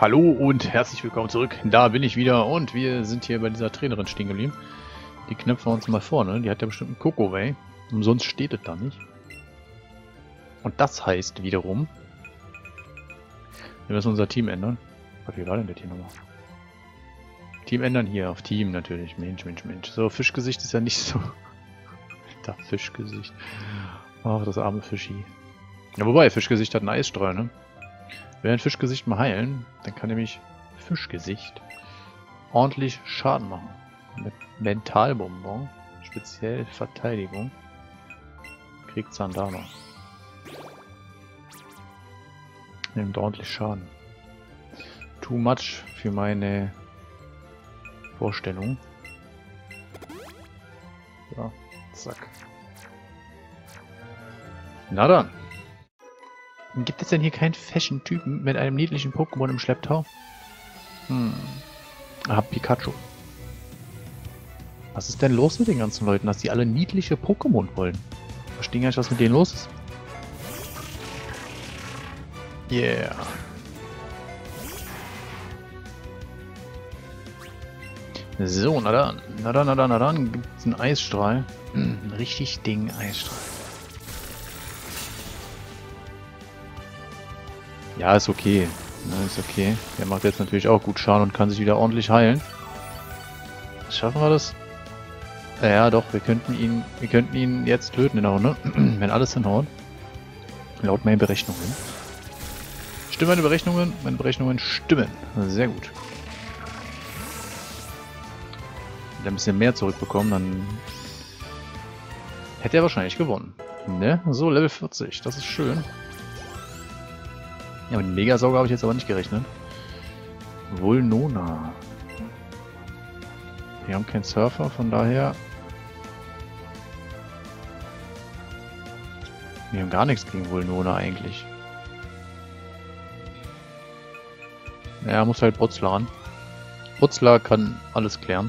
Hallo und herzlich willkommen zurück. Da bin ich wieder und wir sind hier bei dieser Trainerin stehen geblieben. Die knöpfen wir uns mal vor, ne? Die hat ja bestimmt einen Kokoway. Umsonst steht es da nicht. Und das heißt wiederum, wir müssen unser Team ändern. Wie war denn der Team nochmal? Team ändern hier auf Team natürlich. Mensch. So, Fischgesicht ist ja nicht so... Alter, Fischgesicht. Ach, das arme Fischi. Ja, wobei, Fischgesicht hat einen Eisstrahl, ne? Wenn wir ein Fischgesicht mal heilen, dann kann nämlich Fischgesicht ordentlich Schaden machen. Mit Mentalbonbon, speziell Verteidigung, kriegt Sandana. Nimmt ordentlich Schaden. Too much für meine Vorstellung. Ja, zack. Na dann. Gibt es denn hier keinen Fashion-Typen mit einem niedlichen Pokémon im Schlepptau? Pikachu. Was ist denn los mit den ganzen Leuten, dass die alle niedliche Pokémon wollen? Ich verstehe gar nicht, was mit denen los ist. Yeah. So, na dann gibt es einen Eisstrahl. Einen richtig dicken Eisstrahl. Ja, ist okay. Ja, ist okay. Der macht jetzt natürlich auch gut Schaden und kann sich wieder ordentlich heilen. Schaffen wir das? Ja, doch, wir könnten ihn jetzt töten in der Runde, wenn alles hinhaut. Laut meinen Berechnungen. Stimmen meine Berechnungen? Meine Berechnungen stimmen. Sehr gut. Wenn er ein bisschen mehr zurückbekommen, dann hätte er wahrscheinlich gewonnen. Ne? So, Level 40. Das ist schön. Ja, mit dem Megasauger habe ich jetzt aber nicht gerechnet. Vulnona. Wir haben keinen Surfer, von daher... Wir haben gar nichts gegen Vulnona eigentlich. Ja, muss halt Brutzler ran. Brutzler kann alles klären.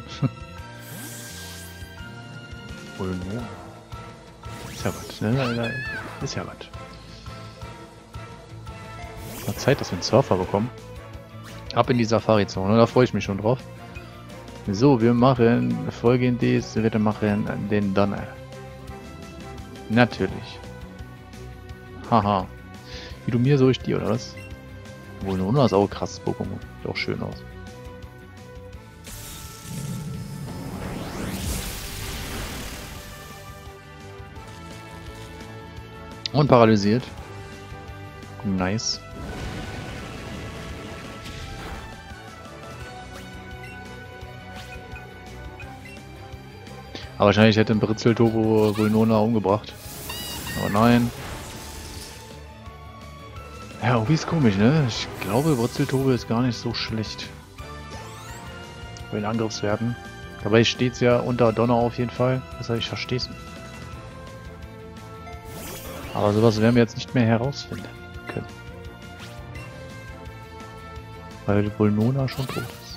Vulnona. Ist ja was, ne? Ist ja was. Mal Zeit, dass wir einen Surfer bekommen. Ab in die Safari-Zone, da freue ich mich schon drauf. So, wir machen folgendes, wir machen den Donner. Natürlich. Haha. Wie du mir, so ich dir, oder was? Vulnona ist auch ein krasses Pokémon. Sieht auch schön aus. Und paralysiert. Nice. Aber wahrscheinlich hätte ein Britzelturbo Vulnona umgebracht. Aber nein. Ja, Obi ist komisch, ne? Ich glaube, Britzelturbo ist gar nicht so schlecht. Bei den Angriffswerten. Dabei steht es ja unter Donner auf jeden Fall. Deshalb, ich verstehe es nicht. Aber sowas werden wir jetzt nicht mehr herausfinden können. Weil Vulnona schon tot ist.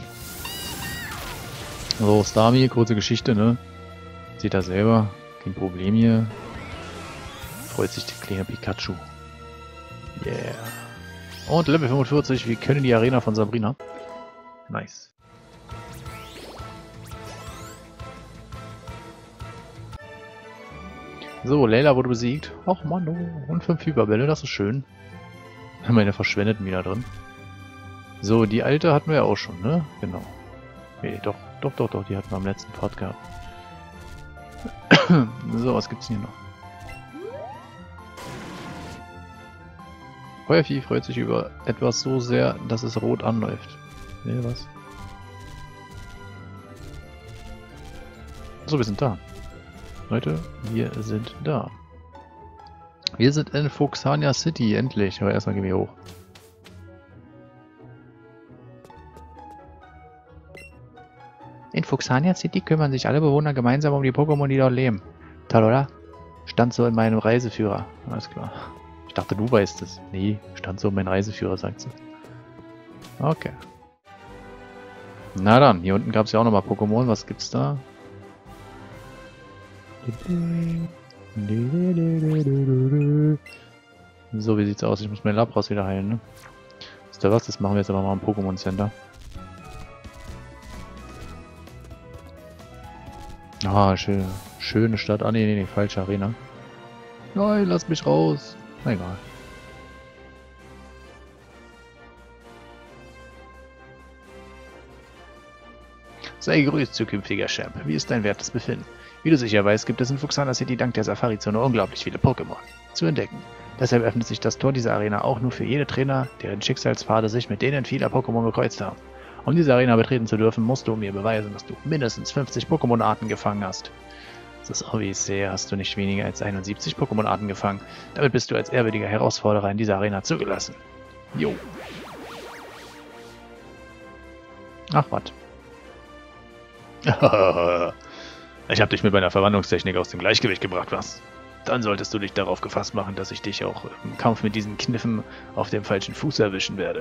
So, Starmie, kurze Geschichte, ne? Seht ihr selber, kein Problem hier. Freut sich der kleine Pikachu. Yeah. Und Level 45, wir können die Arena von Sabrina. Nice. So, Layla wurde besiegt. Och Mann, oh. Und 5 Hyperbälle, das ist schön. Meine verschwendeten wieder drin. So, die alte hatten wir ja auch schon, ne? Genau. Nee, doch, die hatten wir am letzten Part gehabt. So, was gibt's hier noch? Feuervieh freut sich über etwas so sehr, dass es rot anläuft. Nee, was? So, wir sind da. Leute, wir sind da. Wir sind in Fuxania City, endlich. Aber erstmal gehen wir hoch. In Fuxania City kümmern sich alle Bewohner gemeinsam um die Pokémon, die dort leben. Toll, oder? Stand so in meinem Reiseführer. Alles klar. Ich dachte, du weißt es. Nee, stand so in meinem Reiseführer, sagt sie. Okay. Na dann, hier unten gab es ja auch nochmal Pokémon. Was gibt's da? So, wie sieht's aus? Ich muss meinen Labras wieder heilen, ne? Wisst ihr was? Das machen wir jetzt aber mal im Pokémon Center. Ah, schöne Stadt. Ah, nee, falsche Arena. Nein, lass mich raus. Na egal. Sei gegrüßt, zukünftiger Champ. Wie ist dein wertes Befinden? Wie du sicher weißt, gibt es in Fuxana City dank der Safari-Zone unglaublich viele Pokémon zu entdecken. Deshalb öffnet sich das Tor dieser Arena auch nur für jede Trainer, deren Schicksalspfade sich mit denen vieler Pokémon gekreuzt haben. Um diese Arena betreten zu dürfen, musst du mir beweisen, dass du mindestens 50 Pokémon-Arten gefangen hast. Das ist auch wie ich sehe, hast du nicht weniger als 71 Pokémon-Arten gefangen. Damit bist du als ehrwürdiger Herausforderer in dieser Arena zugelassen. Jo. Ach, was. Ich hab dich mit meiner Verwandlungstechnik aus dem Gleichgewicht gebracht, was? Dann solltest du dich darauf gefasst machen, dass ich dich auch im Kampf mit diesen Kniffen auf dem falschen Fuß erwischen werde.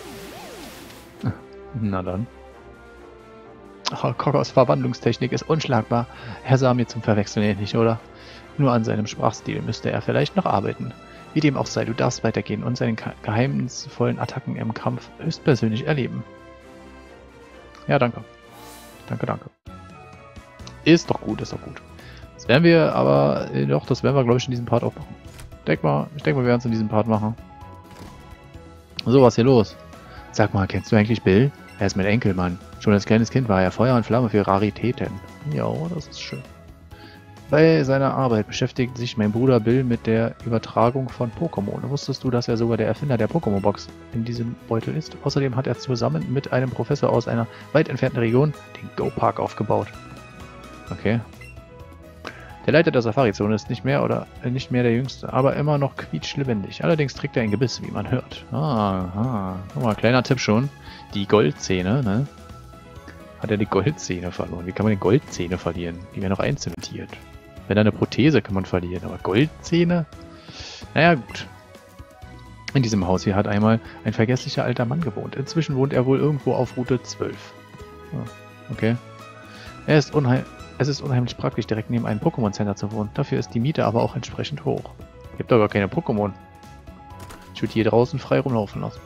Na dann. Oh, Koggos Verwandlungstechnik ist unschlagbar. Er sah mir zum Verwechseln ähnlich, oder? Nur an seinem Sprachstil müsste er vielleicht noch arbeiten. Wie dem auch sei, du darfst weitergehen und seine geheimnisvollen Attacken im Kampf höchstpersönlich erleben. Ja, danke. Danke. Ist doch gut, ist doch gut. Das werden wir aber, doch, das werden wir, glaube ich, in diesem Part auch machen. Ich denke mal, wir werden es in diesem Part machen. So, was ist hier los? Sag mal, kennst du eigentlich Bill? Er ist mein Enkelmann. Schon als kleines Kind war er Feuer und Flamme für Raritäten. Ja, das ist schön. Bei seiner Arbeit beschäftigt sich mein Bruder Bill mit der Übertragung von Pokémon. Wusstest du, dass er sogar der Erfinder der Pokémon-Box in diesem Beutel ist? Außerdem hat er zusammen mit einem Professor aus einer weit entfernten Region den Go-Park aufgebaut. Okay. Der Leiter der Safari-Zone ist nicht mehr der Jüngste, aber immer noch quietschlebendig. Allerdings trägt er ein Gebiss, wie man hört. Aha. Guck mal, kleiner Tipp schon. Die Goldzähne, ne? Hat er die Goldzähne verloren. Wie kann man die Goldzähne verlieren? Die werden noch einzementiert. Wenn eine Prothese kann man verlieren, aber Goldzähne? Naja, gut. In diesem Haus hier hat einmal ein vergesslicher alter Mann gewohnt. Inzwischen wohnt er wohl irgendwo auf Route 12. Okay. Es ist unheimlich praktisch, direkt neben einem Pokémon-Center zu wohnen. Dafür ist die Miete aber auch entsprechend hoch. Gibt aber keine Pokémon. Ich würde hier draußen frei rumlaufen lassen.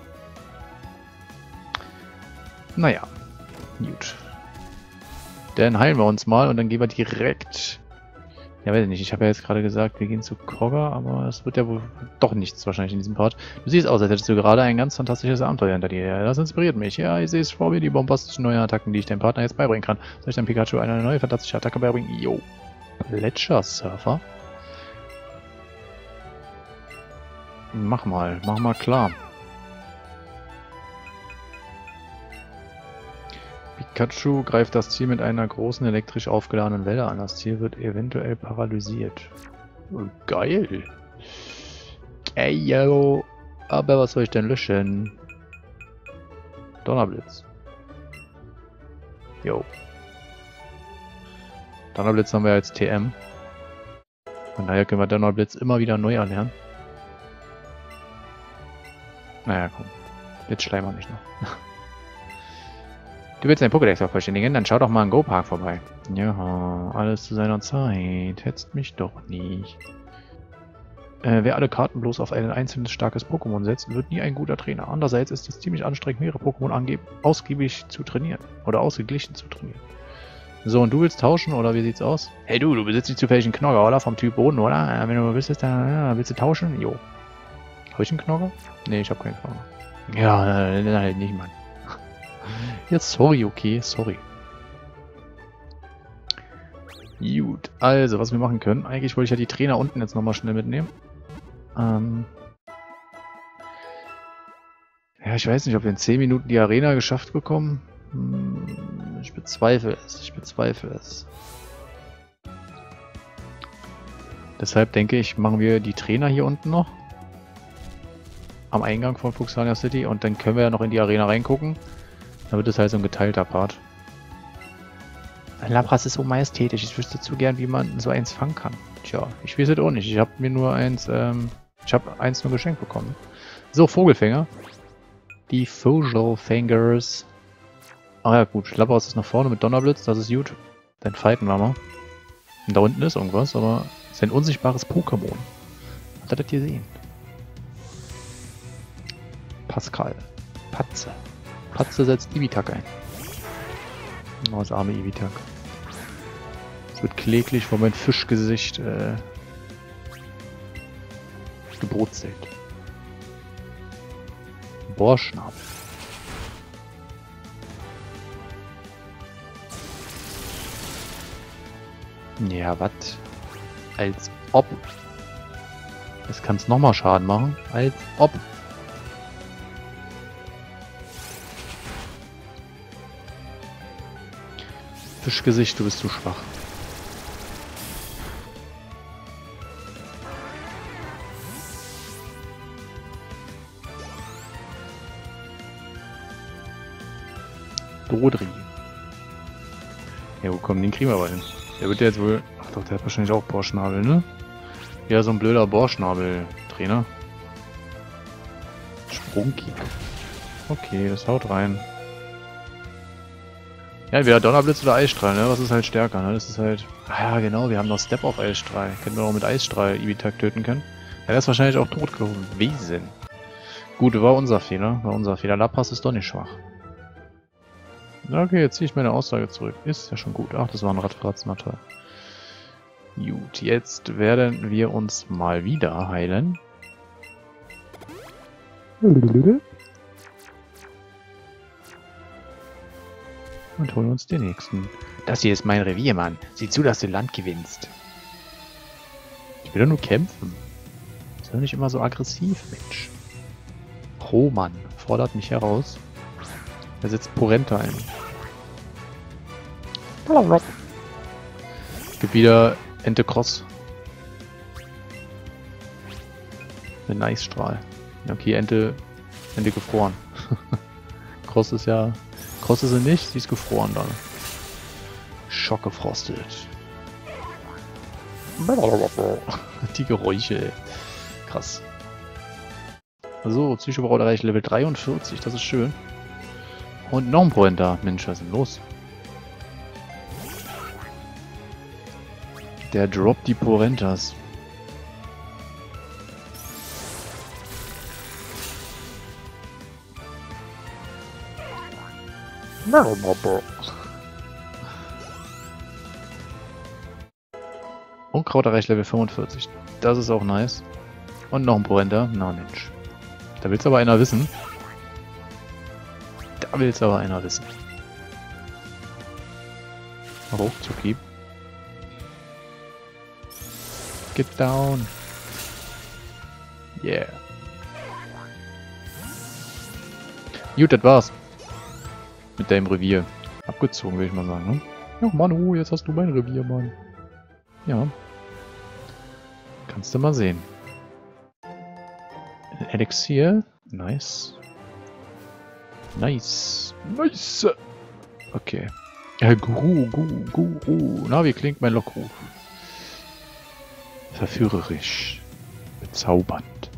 Naja. Gut. Dann heilen wir uns mal und dann gehen wir direkt... Ja, weiß ich nicht. Ich habe ja jetzt gerade gesagt, wir gehen zu Kogga, aber es wird ja wohl doch nichts wahrscheinlich in diesem Part. Du siehst aus, als hättest du gerade ein ganz fantastisches Abenteuer hinter dir. Ja, das inspiriert mich. Ja, ich sehe es vor mir, die bombastischen neuen Attacken, die ich deinem Partner jetzt beibringen kann. Soll ich deinem Pikachu eine neue fantastische Attacke beibringen? Jo. Gletschersurfer? Mach mal klar. Pikachu greift das Ziel mit einer großen elektrisch aufgeladenen Welle an. Das Ziel wird eventuell paralysiert. Oh, geil. Geil. Aber was soll ich denn löschen? Donnerblitz. Jo. Donnerblitz haben wir als TM. Von daher können wir Donnerblitz immer wieder neu erlernen. Naja, komm. Jetzt schleimen wir nicht noch. Du willst deinen Pokédex vervollständigen? Dann schau doch mal in Go-Park vorbei. Ja, alles zu seiner Zeit. Hetzt mich doch nicht. Wer alle Karten bloß auf ein einzelnes starkes Pokémon setzt, wird nie ein guter Trainer. Andererseits ist es ziemlich anstrengend, mehrere Pokémon ausgiebig zu trainieren. Oder ausgeglichen zu trainieren. So, und du willst tauschen, oder wie sieht's aus? Hey du besitzt nicht zufällig einen Knogger, oder? Vom Typ Boden, oder? Wenn du willst, dann willst du tauschen? Jo. Hab ich einen Knogger? Nee, ich hab keinen Knogger. Ja, halt nicht, Mann. Jetzt sorry, okay, sorry. Gut, also, was wir machen können. Eigentlich wollte ich ja die Trainer unten jetzt nochmal schnell mitnehmen. Ja, ich weiß nicht, ob wir in 10 Minuten die Arena geschafft bekommen. Ich bezweifle es. Deshalb denke ich, machen wir die Trainer hier unten noch. Am Eingang von Fuxania City. Und dann können wir ja noch in die Arena reingucken. Da wird es halt so ein geteilter Part. Lapras ist so majestätisch. Ich wüsste zu gern, wie man so eins fangen kann. Tja, ich weiß es auch nicht. Ich habe mir nur eins, ich habe eins nur geschenkt bekommen. So, Vogelfänger. Die Vogelfängers. Ah ja, gut. Lapras ist nach vorne mit Donnerblitz. Das ist gut. Dann fighten wir mal. Und da unten ist irgendwas, aber es ist ein unsichtbares Pokémon. Habt ihr das gesehen? Pascal. Patze. Patze setzt Ibitak ein. Oh, das arme Ibitak. Es wird kläglich vor mein Fischgesicht gebrutzelt. Bohrschnabel. Ja, was? Als ob. Jetzt kann es nochmal Schaden machen. Als ob. Fischgesicht, du bist zu schwach. Drodri. Ja, wo kommen den kriegen wir aber hin? Der wird ja jetzt wohl... Ach doch, der hat wahrscheinlich auch Bohrschnabel, ne? Ja, so ein blöder Bohrschnabel-Trainer. Sprungkick. Okay, das haut rein. Ja, entweder Donnerblitz oder Eisstrahl, ne? Was ist halt stärker, ne? Das ist halt... Ah ja, genau, wir haben noch Step auf Eisstrahl. Hätten wir auch mit Eisstrahl Ibitak töten können. Ja, der ist wahrscheinlich auch tot gewesen. Gut, war unser Fehler. War unser Fehler. Lapras ist doch nicht schwach. Okay, jetzt ziehe ich meine Aussage zurück. Ist ja schon gut. Ach, das war ein Radfratz, na toll. Gut, jetzt werden wir uns mal wieder heilen. Und holen uns den nächsten. Das hier ist mein Revier, Mann. Sieh zu, dass du Land gewinnst. Ich will doch nur kämpfen. Ist doch nicht immer so aggressiv, Mensch. Roman fordert mich heraus. Er setzt Porenta ein. Es gibt wieder Ente Cross. Mit Eisstrahl. Okay, Ente gefroren. Cross ist ja... Cross ist sie nicht, sie ist gefroren dann. Schockgefrostet. Die Geräusche. Krass. So, Psychobraut erreicht Level 43, das ist schön. Und noch ein Porenta. Mensch, was ist denn los? Der droppt die Porentas. Unkraut erreicht Level 45. Das ist auch nice. Und noch ein Porenta. Na Mensch. Da will's aber einer wissen. Da will's aber einer wissen. Ruckzucki. Get down. Yeah. Gut, das war's. Mit deinem Revier. Abgezogen, würde ich mal sagen, ne? Ja, Manu, jetzt hast du mein Revier, Mann. Ja. Kannst du mal sehen. Elixier. Nice. Nice. Nice. Okay. Guru. Na, wie klingt mein Lockruf? Verführerisch. Bezaubernd.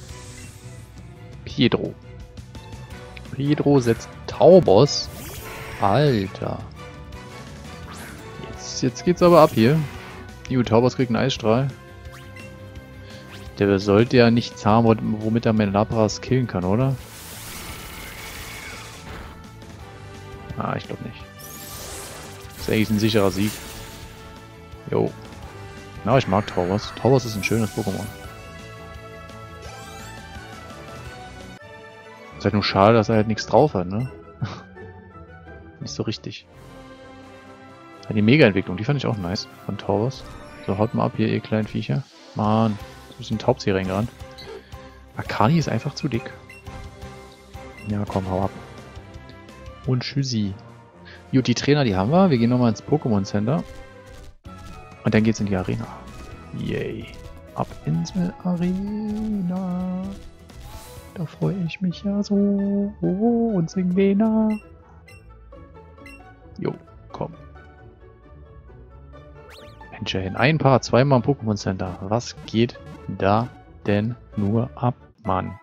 Pedro. Pedro setzt Taubos. Alter. Jetzt geht's aber ab hier. Taubos kriegt einen Eisstrahl. Der sollte ja nichts haben, womit er meinen Lapras killen kann, oder? Ah, ich glaube nicht. Das ist eigentlich ein sicherer Sieg. Jo. Na, ich mag Taubos. Taubos ist ein schönes Pokémon. Ist halt nur schade, dass er halt nichts drauf hat, ne? Nicht so richtig. Ja, die Mega-Entwicklung, die fand ich auch nice von Taubos. So, haut mal ab hier, ihr kleinen Viecher. Mann, so ein bisschen Taubs hier reingerannt. Akani ist einfach zu dick. Ja, komm, hau ab. Und tschüssi. Gut, die Trainer, die haben wir. Wir gehen nochmal ins Pokémon Center. Und dann geht's in die Arena. Yay. Ab ins Arena. Da freue ich mich ja so. Und sing Lena. Jo, komm. Mensch, hin. Ein Paar, zweimal im Pokémon Center. Was geht da denn nur ab, Mann?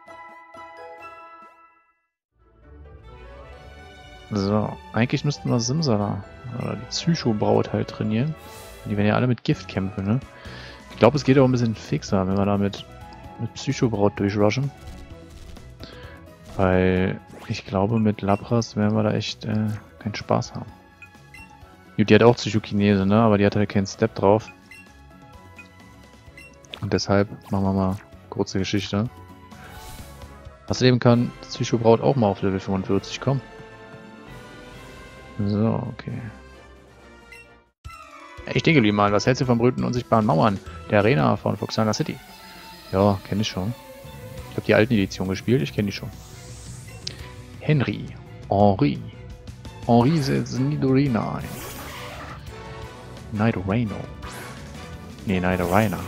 So, eigentlich müssten wir Simsala oder die Psychobraut halt trainieren. Die werden ja alle mit Gift kämpfen, ne? Ich glaube, es geht auch ein bisschen fixer, wenn wir da mit Psychobraut durchrushen. Weil Ich glaube, mit Lapras werden wir da echt keinen Spaß haben. Die hat auch Psychokinese, ne? Aber die hat halt keinen Step drauf. Und deshalb machen wir mal kurze Geschichte. Außerdem kann Psychobraut auch mal auf Level 45 kommen. So, okay. Ich denke, lieber mal, was hältst du von berühmten unsichtbaren Mauern der Arena von Foxana City? Ja, kenne ich schon. Ich habe die alten Editionen gespielt, ich kenne die schon. Henry. Henry setzt Nidorina ein. Nidorino. Nee, Nidorina.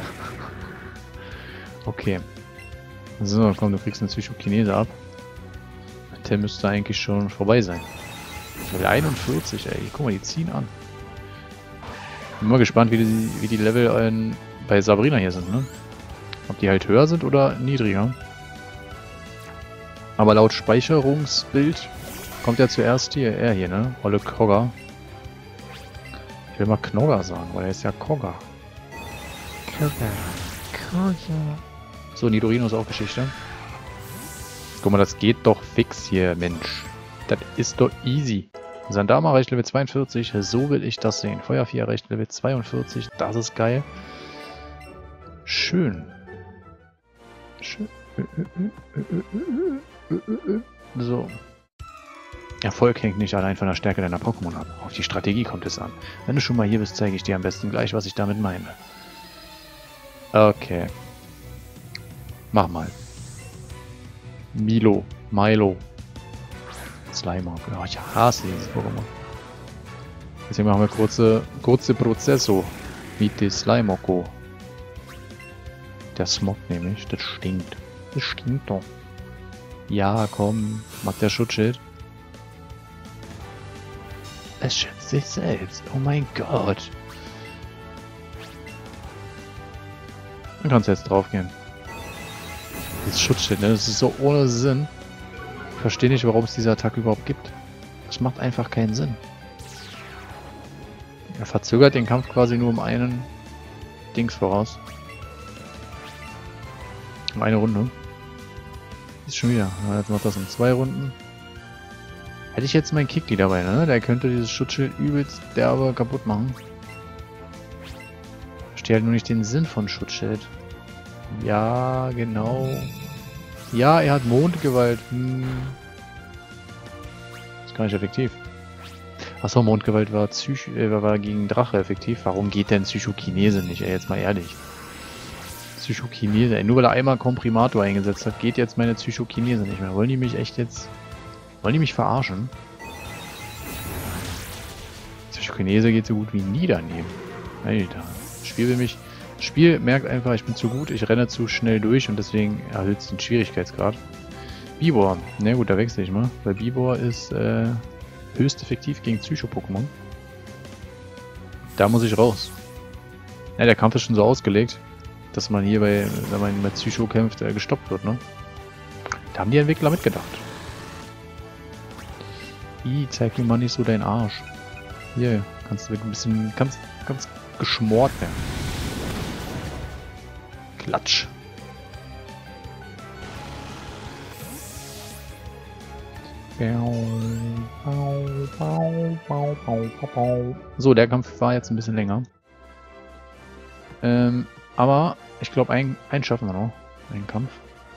Okay. So, komm, du kriegst eine Psychokinese ab. Der müsste eigentlich schon vorbei sein. Level 41, ey. Guck mal, die ziehen an. Bin mal gespannt, wie die Level bei Sabrina hier sind, ne? Ob die halt höher sind oder niedriger. Aber laut Speicherungsbild kommt ja zuerst er hier, ne? Olle Kogger. Ich will mal Knogger sagen, weil er ist ja Kogger. Kogger. So, Nidorino ist auch Geschichte. Guck mal, das geht doch fix hier, Mensch. Das ist doch easy. Sandama erreicht Level 42, so will ich das sehen. Feuervieh erreicht Level 42, das ist geil. Schön. Schön. So. Erfolg hängt nicht allein von der Stärke deiner Pokémon ab. Auf die Strategie kommt es an. Wenn du schon mal hier bist, zeige ich dir am besten gleich, was ich damit meine. Okay. Mach mal. Milo. Slimer. Oh, ich hasse dieses Pokémon. Deswegen machen wir kurze Prozesso. Mit dem Slimoko. Der Smog nämlich. Das stinkt. Das stinkt doch. Ja, komm. Macht der Schutzschild. Es schützt sich selbst. Oh mein Gott. Dann kannst du jetzt draufgehen. Das Schutzschild, ne? Das ist so ohne Sinn. Ich verstehe nicht, warum es diese Attacke überhaupt gibt. Das macht einfach keinen Sinn. Er verzögert den Kampf quasi nur um einen Dings voraus. Um eine Runde. Ist schon wieder. Jetzt macht das um 2 Runden. Hätte ich jetzt meinen Kikli dabei, ne? Der könnte dieses Schutzschild übelst derbe kaputt machen. Ich verstehe halt nur nicht den Sinn von Schutzschild. Ja, genau. Ja, er hat Mondgewalt. Ist gar nicht effektiv. Achso, Mondgewalt war, war gegen Drache effektiv. Warum geht denn Psychokinese nicht? Ey, jetzt mal ehrlich. Psychokinese, ey. Nur weil er einmal Komprimator eingesetzt hat, geht jetzt meine Psychokinese nicht mehr. Wollen die mich echt jetzt... Wollen die mich verarschen? Psychokinese geht so gut wie nie daneben. Alter. Das Spiel will mich... Das Spiel merkt einfach, ich bin zu gut, ich renne zu schnell durch und deswegen erhöht es den Schwierigkeitsgrad. Bibor. Na gut, da wechsle ich mal. Weil Bibor ist höchst effektiv gegen Psycho-Pokémon. Da muss ich raus. Ja, der Kampf ist schon so ausgelegt, dass man hier wenn man mit Psycho kämpft, gestoppt wird, ne? Da haben die Entwickler mitgedacht. Zeig mir mal nicht so deinen Arsch. Hier, kannst du ein bisschen, ganz geschmort werden. Klatsch. So, der Kampf war jetzt ein bisschen länger. Aber ich glaube, einen schaffen wir noch. Einen Kampf.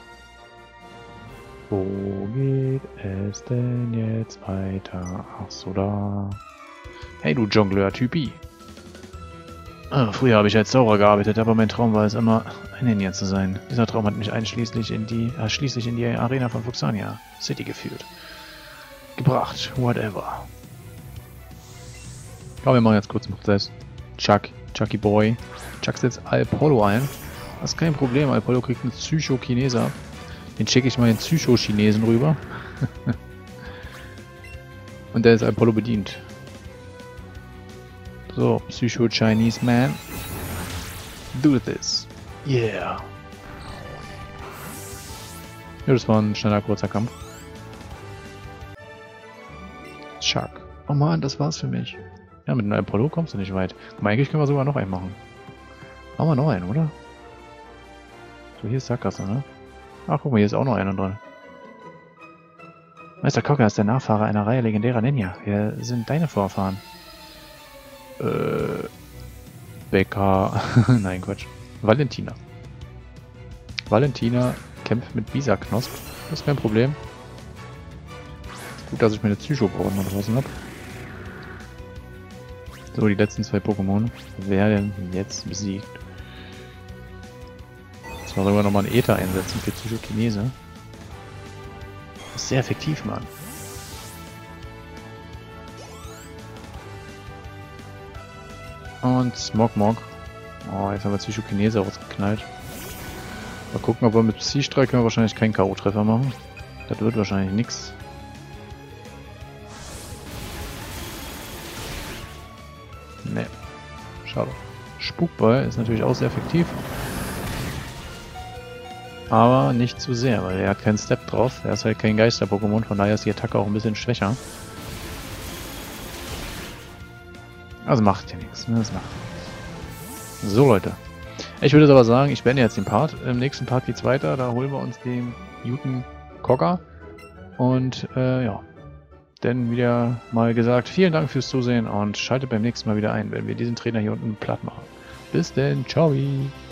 Wo geht es denn jetzt weiter? Ach so, da. Hey, du Jongleur-Typi. Früher habe ich als Zauberer gearbeitet, aber mein Traum war es immer, ein Ninja zu sein. Dieser Traum hat mich schließlich in die Arena von Fuxania City geführt. Gebracht, whatever. Aber wir machen jetzt kurz einen Prozess. Chucky Boy. Chuck setzt Alpollo ein. Das ist kein Problem, Alpollo kriegt einen Psycho-Chinese ab. Den schicke ich mal den Psycho-Chinesen rüber. Und der ist Alpollo bedient. So, Psycho-Chinese Man. Do this. Yeah. Ja, das war ein schneller, kurzer Kampf. Chuck. Oh man, das war's für mich. Ja, mit einem Alpollo kommst du nicht weit. Guck mal, eigentlich können wir sogar noch einen machen. Machen wir noch einen, oder? So, hier ist Sackgasse, ne? Ach, guck mal, hier ist auch noch einer dran. Meister Kogger ist der Nachfahre einer Reihe legendärer Ninja. Wer sind deine Vorfahren? Becker. Nein, Quatsch. Valentina. Valentina kämpft mit Bisaknosp. Das ist kein Problem. Gut, dass ich meine Psycho-Brauen noch draußen habe. So, die letzten 2 Pokémon werden jetzt besiegt. Jetzt mal sogar nochmal einen Äther einsetzen für Psychokinese. Das ist sehr effektiv, Mann. Und Smogmog. Oh, jetzt haben wir Psychokinese rausgeknallt. Mal gucken, ob wir mit Psy-Strahl können wir wahrscheinlich keinen K.O.-Treffer machen. Das wird wahrscheinlich nix. Ne. Schade. Spukball ist natürlich auch sehr effektiv. Aber nicht zu sehr, weil er hat keinen Step drauf. Er ist halt kein Geister-Pokémon, von daher ist die Attacke auch ein bisschen schwächer. Also macht ja nichts, ne? Das macht nichts. So, Leute. Ich würde aber sagen, ich beende jetzt den Part. Im nächsten Part geht's weiter. Da holen wir uns den Newton Kogger. Und ja. Denn wieder mal gesagt, vielen Dank fürs Zusehen und schaltet beim nächsten Mal wieder ein, wenn wir diesen Trainer hier unten platt machen. Bis denn, ciao!